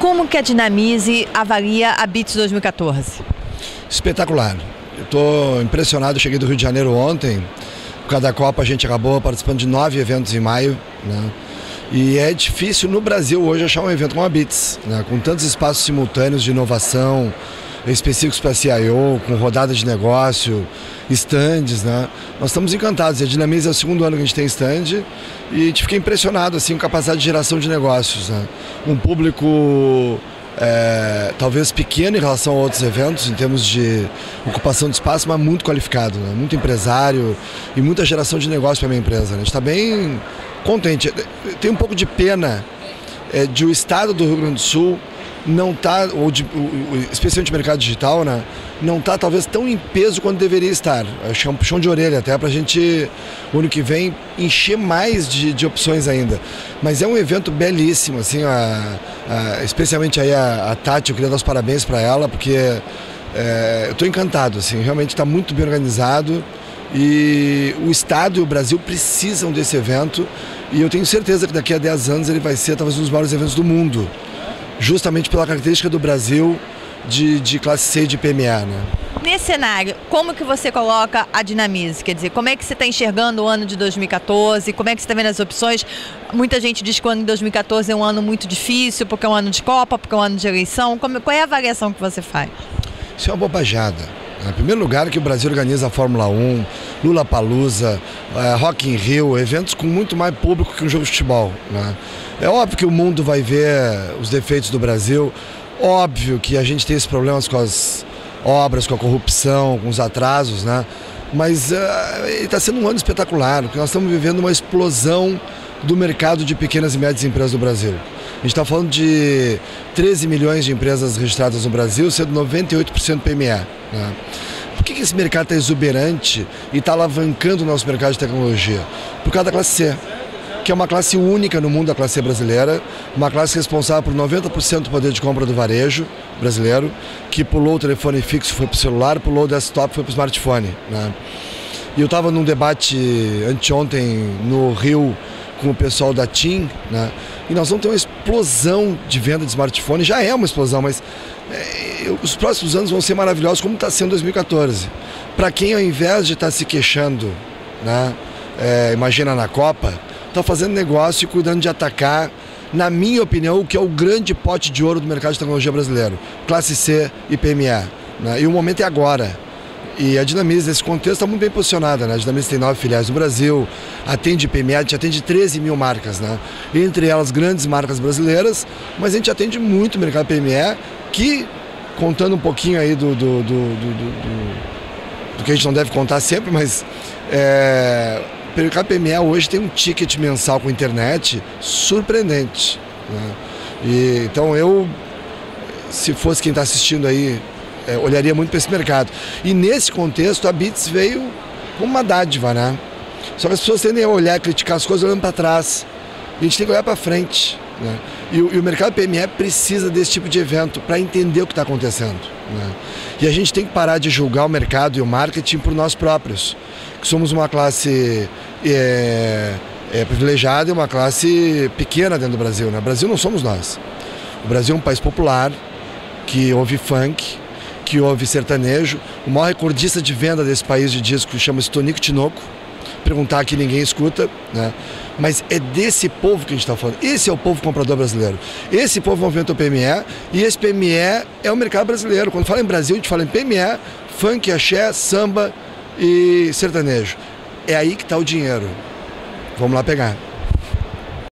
Como que a Dinamize avalia a Beats 2014? Espetacular. Eu estou impressionado, eu cheguei do Rio de Janeiro ontem. Por causa da Copa a gente acabou participando de 9 eventos em maio, né? E é difícil no Brasil hoje achar um evento como a Beats, né? Com tantos espaços simultâneos de inovação, específicos para CIO, com rodada de negócio, stands, né? Nós estamos encantados. A Dinamize é o segundo ano que a gente tem stand e a gente fica impressionado assim, com a capacidade de geração de negócios, né? Um público talvez pequeno em relação a outros eventos, em termos de ocupação de espaço, mas muito qualificado, né? Muito empresário e muita geração de negócio para a minha empresa, né? A gente está bem contente. Tem um pouco de pena de o estado do Rio Grande do Sul não tá, especialmente o mercado digital, né, não está talvez tão em peso quanto deveria estar. Acho que é um puxão de orelha até para a gente, o ano que vem, encher mais de opções ainda. Mas é um evento belíssimo, assim, especialmente aí a Tati, eu queria dar os parabéns para ela, porque eu estou encantado, assim, realmente está muito bem organizado e o Estado e o Brasil precisam desse evento e eu tenho certeza que daqui a 10 anos ele vai ser talvez um dos maiores eventos do mundo. Justamente pela característica do Brasil de classe C de PME, né? Nesse cenário, como que você coloca a Dinamize? Quer dizer, como é que você está enxergando o ano de 2014? Como é que você está vendo as opções? Muita gente diz que o ano de 2014 é um ano muito difícil, porque é um ano de Copa, porque é um ano de eleição. Qual é a avaliação que você faz? Isso é uma bobajada. Em primeiro lugar, que o Brasil organiza a Fórmula 1, Lollapalooza, Rock in Rio, eventos com muito mais público que um jogo de futebol, né? É óbvio que o mundo vai ver os defeitos do Brasil, óbvio que a gente tem esses problemas com as obras, com a corrupção, com os atrasos, né? Mas está sendo um ano espetacular, porque nós estamos vivendo uma explosão do mercado de pequenas e médias empresas do Brasil. A gente está falando de 13 milhões de empresas registradas no Brasil, sendo 98% PME, né? Por que esse mercado está exuberante e está alavancando o nosso mercado de tecnologia? Por causa da classe C, que é uma classe única no mundo da classe C brasileira, uma classe responsável por 90% do poder de compra do varejo brasileiro, que pulou o telefone fixo, foi para o celular, pulou o desktop, foi para o smartphone, né? E eu estava num debate anteontem no Rio com o pessoal da TIM, né? E nós vamos ter uma explosão de venda de smartphone, já é uma explosão, mas os próximos anos vão ser maravilhosos, como está sendo 2014. Para quem, ao invés de estar se queixando, né, imagina na Copa, está fazendo negócio e cuidando de atacar, na minha opinião, o que é o grande pote de ouro do mercado de tecnologia brasileiro, classe C e PME, né? E o momento é agora. E a Dinamize, nesse contexto, está muito bem posicionada, né? A Dinamize tem 9 filiais no Brasil, atende PME, a gente atende 13 mil marcas, né? Entre elas grandes marcas brasileiras, mas a gente atende muito o mercado PME, que, contando um pouquinho aí do que a gente não deve contar sempre, mas o mercado PME hoje tem um ticket mensal com internet surpreendente, né? E, então se fosse quem está assistindo aí, olharia muito para esse mercado. E nesse contexto a Beats veio como uma dádiva, né? Só que as pessoas tendem a olhar e criticar as coisas olhando para trás. E a gente tem que olhar para frente, né? E o mercado PME precisa desse tipo de evento para entender o que está acontecendo, né? E a gente tem que parar de julgar o mercado e o marketing por nós próprios, que somos uma classe privilegiada e uma classe pequena dentro do Brasil, né? O Brasil não somos nós. O Brasil é um país popular, que ouve funk, que ouve sertanejo. O maior recordista de venda desse país de disco chama-se Tonico Tinoco. Perguntar aqui ninguém escuta, né? Mas é desse povo que a gente está falando. Esse é o povo comprador brasileiro. Esse povo movimenta o PME e esse PME é o mercado brasileiro. Quando fala em Brasil, a gente fala em PME, funk, axé, samba e sertanejo. É aí que está o dinheiro. Vamos lá pegar.